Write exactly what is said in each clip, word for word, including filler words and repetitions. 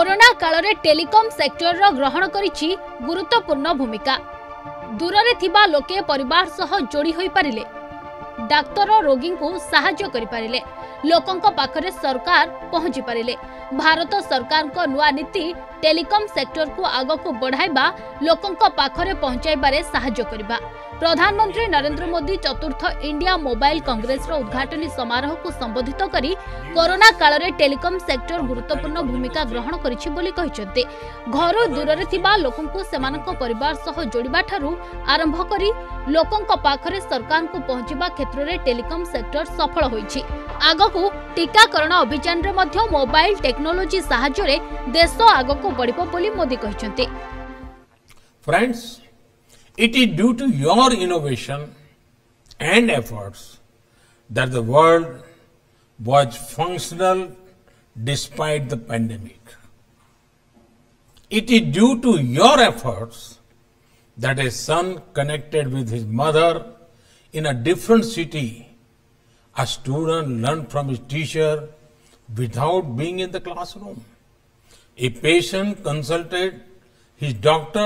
Corona काल में telecom sector ग्रहण करिछि गुरुत्वपूर्ण भूमिका। दूर रे थिबा लोके परिवार सह जोड़ी होई पारिले, डाक्तर रोगी को सहाय्य करि पारिले, लोकंक पाखरे सरकार पहुंची पारिले। भारत सरकार को नुआ नीति टेलीकॉम सेक्टर को आग को बढ़ाइबा, लोकंक पाखरे पहुंचाइबारे सहाय्य करिबा। प्रधानमंत्री नरेंद्र मोदी चतुर्थ इंडिया मोबाइल कांग्रेस रो उद्घाटनी समारोह को संबोधित करी कोरोना काल रे टेलीकॉम सेक्टर गुरुत्वपूर्ण भूमिका ग्रहण करिछि बोली कहिसंते। घर दूर रे थिबा लोकंकु सेमानक परिवार सह जोड़िबा ठारू आरंभ करी लोकंक पाखरे सरकार को पहुंचीबा क्षेत्र रे टेलीकॉम सेक्टर सफल होइछि। आगकू टीकाकरण अभियान रे मध्य मोबाइल टेक्नोलॉजी सहायता रे देश आगकू बढ़िबो बोली मोदी कहिसंते। Friends, it is due to your innovation and efforts that the world was functional despite the pandemic. It is due to your efforts that a son connected with his mother in a different city, a student learned from his teacher without being in the classroom. A patient consulted his doctor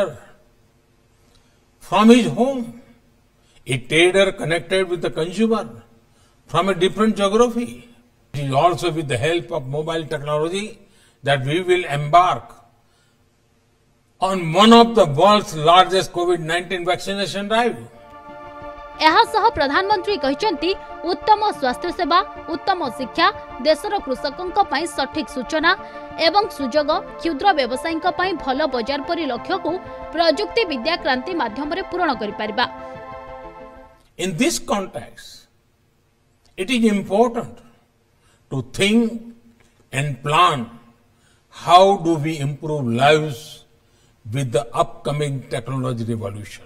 from his home. A trader connected with the consumer from a different geography. It is also with the help of mobile technology that we will embark on one of the world's largest COVID nineteen vaccination drive. एहा सह प्रधानमंत्री कहिसंती उत्तम स्वास्थ्य सेवा, उत्तम शिक्षा, देशर कृषकों पई सठिक सूचना एवं सुजोग, क्षुद्र व्यवसायीक पई भल बजार परि लक्ष्य को प्रजुक्ति विद्या क्रांति माध्यम रे पूर्ण करि परिबा। In this context, it is important to think and plan how do we improve lives with the upcoming technology revolution.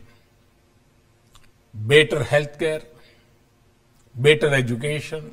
Better healthcare, better education,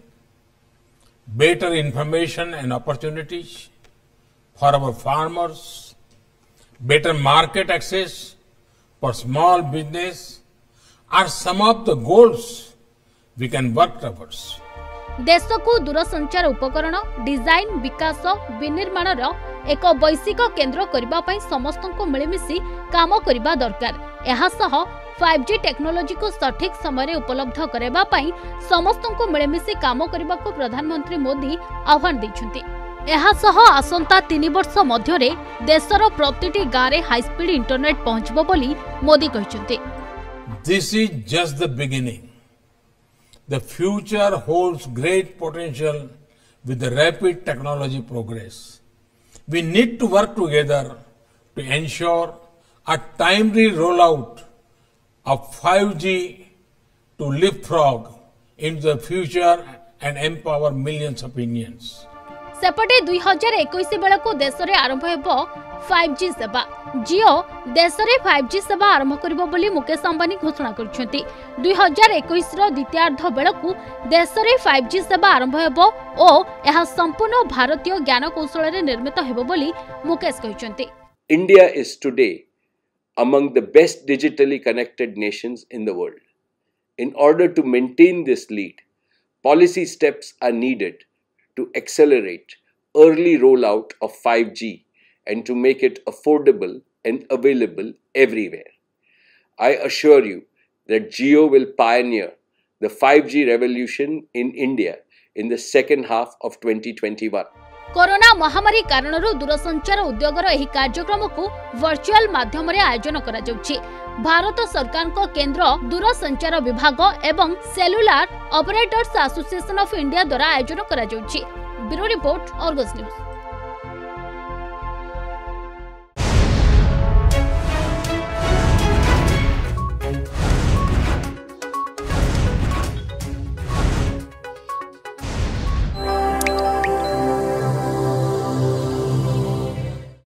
better information and opportunities for our farmers, better market access for small business are some of the goals we can work towards. देश को दूरसंचार उपकरण design विकास विनिर्माण एक वैश्विक केंद्र करबा पई समस्त को मिलमिशी काम करबा दरकार। एहा सह फाइव जी टेक्नोलॉजी को सठिक समय उपलब्ध करबा पई समस्त को मिलमिशी काम करबा को प्रधानमंत्री मोदी आह्वान दैछंती। एहा सह आसंता तीन वर्ष मध्यरे देशर प्रतिटी गारे हाई स्पीड इंटरनेट पहुंचबो बोली Modi कहिसंती। This is just the beginning. The future holds great potential with the rapid technology progress. We need to work together to ensure a timely rollout of five G to leapfrog into the future and empower millions of Indians. सेपटे दुई हजार इक्कीस बेला को देश में आरंभ हेबो five G सेवा। जियो देश में फाइव जी सेवा आरंभ करिबो बोली मुकेश अंबानी घोषणा करछंती। दुई हजार इक्कीस रो द्वितीयार्ध बेला को देश में फाइव जी सेवा आरंभ हेबो ओ एहा संपूर्ण भारतीय ज्ञान कौशल रे निर्मित हेबो बोली मुकेश कहिसंती। India is today among the best digitally connected nations in the world. In order to maintain this lead, policy steps are needed to accelerate early rollout of five G and to make it affordable and available everywhere. I assure you that Jio will pioneer the five G revolution in India in the second half of twenty twenty-one. Corona महामारी कारणरू दूरसंचार उद्योगर एही कार्यक्रम को virtual माध्यम रे आयोजन करा जाउछि। भारत सरकार को केंद्र दूरसंचार विभाग एवं cellular operators association of India द्वारा आयोजन करा जाउछि। Bureau report, Argus news.